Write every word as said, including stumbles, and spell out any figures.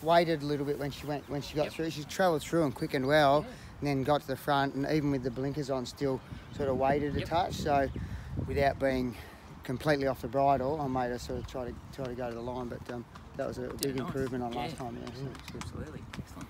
waited a little bit when she went when she got Yep. through. She travelled through and quickened well, Yeah. and then got to the front, and even with the blinkers on, still sort of waited a Yep. touch. So without being completely off the bridle, I made her sort of try to try to go to the line, but um, that was a big nice. improvement on Yeah. last time. Yeah, so. Absolutely. Excellent.